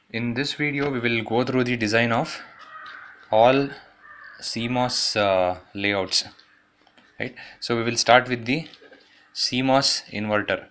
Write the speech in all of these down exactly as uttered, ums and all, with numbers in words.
In this video, we will go through the design of all C MOS uh, layouts, right? So we will start with the C MOS inverter.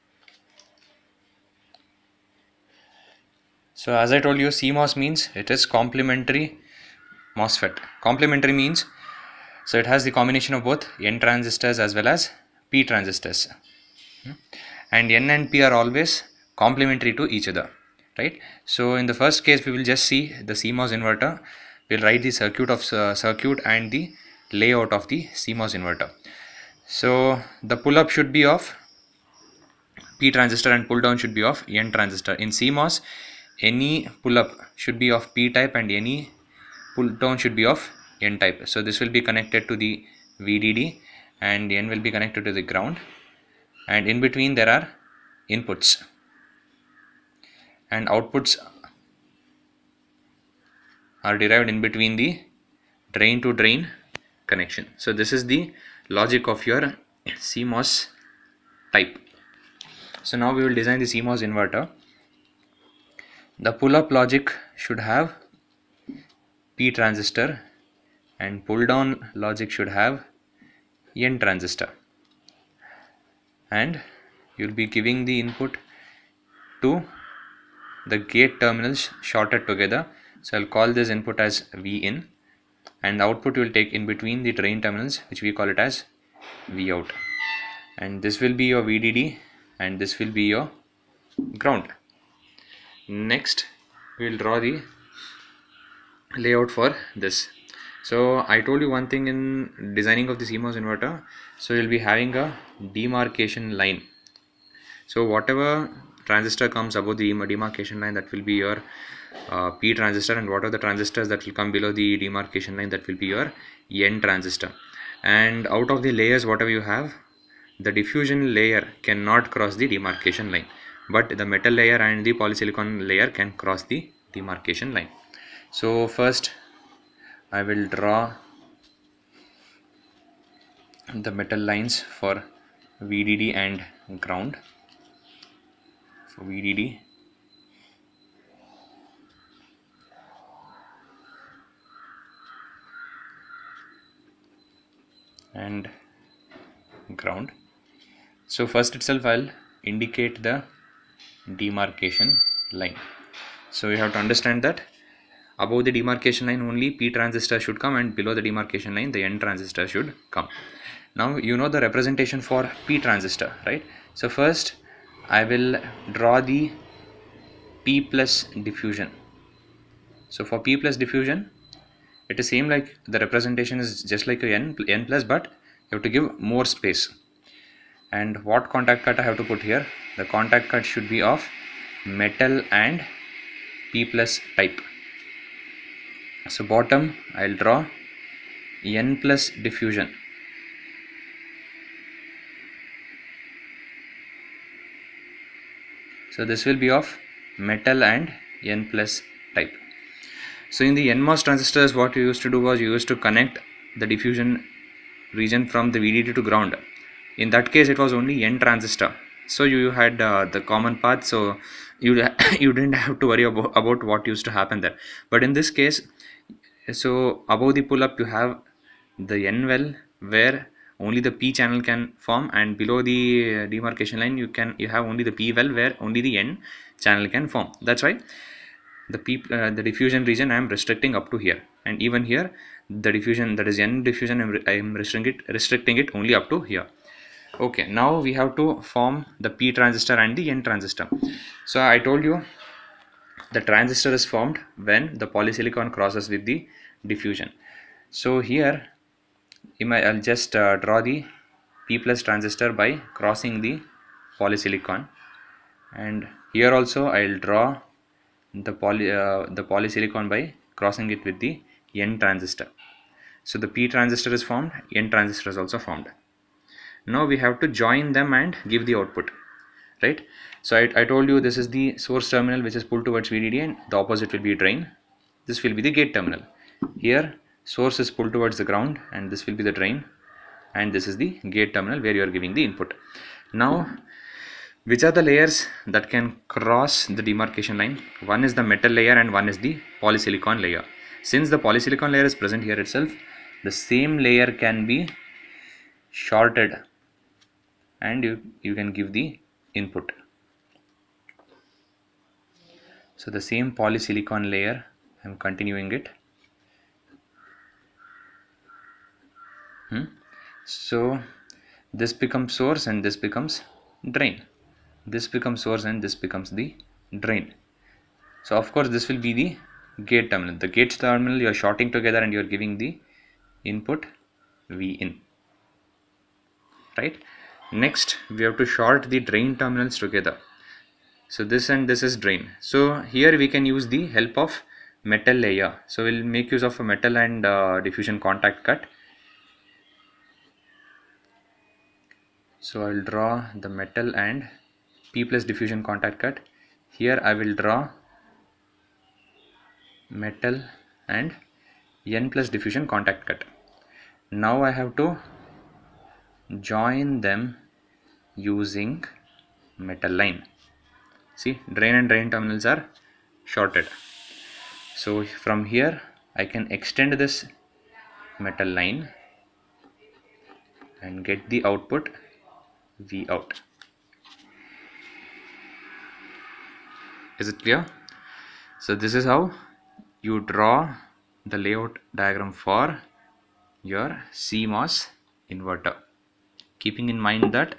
So as I told you, C MOS means it is complementary MOSFET. Complementary means so it has the combination of both N transistors as well as P transistors, and N and P are always complementary to each other, right? So in the first case, we will just see the C MOS inverter. We'll write the circuit of uh, circuit and the layout of the C MOS inverter. So the pull up should be of P transistor and pull down should be of N transistor. In C MOS, any pull up should be of P type and any pull down should be of N type. So this will be connected to the V D D and N will be connected to the ground, and in between there are inputs and outputs are derived in between the drain to drain connection. So this is the logic of your C MOS type. So now we will design the C MOS inverter. The pull up logic should have P transistor and pull down logic should have N transistor, and you will be giving the input to the gate terminals shorted together. So I'll call this input as V in, and the output you will take in between the drain terminals, which we call it as V out, and this will be your V D D and this will be your ground. Next we will draw the layout for this. So I told you one thing in designing of the C MOS inverter. So you'll be having a demarcation line. So whatever transistor comes above the demarcation line, that will be your uh, P transistor, and what are the transistors that will come below the demarcation line, that will be your N transistor. And out of the layers whatever you have, the diffusion layer cannot cross the demarcation line, but the metal layer and the polysilicon layer can cross the demarcation line. So first I will draw the metal lines for V D D and ground. So V D D and ground. So first itself I'll indicate the demarcation line. So you have to understand that above the demarcation line only P transistor should come, and below the demarcation line the N transistor should come. Now you know the representation for P transistor, right? So first I will draw the P plus diffusion. So for P plus diffusion, it is same like the representation is just like a N, N plus, but you have to give more space. And what contact cut I have to put here? The contact cut should be of metal and P plus type. So bottom I'll draw N plus diffusion. So this will be of metal and N plus type. So in the N MOS transistors, what you used to do was you used to connect the diffusion region from the V D D to ground. In that case it was only N transistor, so you had uh, the common path, so you you didn't have to worry about, about what used to happen there. But in this case, so above the pull up you have the N well where only the P channel can form, and below the demarcation line you can you have only the P well where only the N channel can form. That's why the P uh, the diffusion region I am restricting up to here, and even here the diffusion, that is N diffusion, I am restricting it restricting it only up to here. Okay, now we have to form the P transistor and the N transistor. So I told you the transistor is formed when the polysilicon crosses with the diffusion. So here I'll just uh, draw the P plus transistor by crossing the polysilicon, and here also I'll draw the poly uh, the polysilicon by crossing it with the N transistor. So the P transistor is formed, N transistor is also formed. Now we have to join them and give the output, right? So I, I told you this is the source terminal which is pulled towards V D D, and the opposite will be drain. This will be the gate terminal. Here source is pulled towards the ground, and this will be the drain, and this is the gate terminal where you are giving the input. Now Which are the layers that can cross the demarcation line? One is the metal layer and one is the polysilicon layer. Since the polysilicon layer is present here itself, the same layer can be shorted and you, you can give the input. So the same polysilicon layer, I'm continuing it. Hmm. So this becomes source and this becomes drain. This becomes source and this becomes the drain. So of course this will be the gate terminal. The gate terminal you are shorting together and you are giving the input V in. Right? Next we have to short the drain terminals together. So this and this is drain. So here we can use the help of metal layer. So we'll make use of a metal and uh, diffusion contact cut. So I'll draw the metal and P plus diffusion contact cut. Here I will draw metal and N plus diffusion contact cut. Now I have to join them using metal line. See, drain and drain terminals are shorted. So from here I can extend this metal line and get the output V out. Is it clear? So this is how you draw the layout diagram for your C MOS inverter, keeping in mind that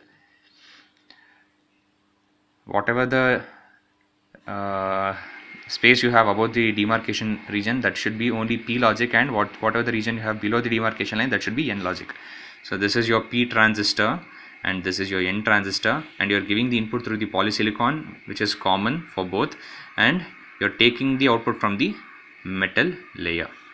whatever the uh, space you have above the demarcation region, that should be only P logic, and what whatever the region you have below the demarcation line, that should be N logic. So this is your P transistor and this is your N transistor, and you're giving the input through the polysilicon, which is common for both, and you're taking the output from the metal layer.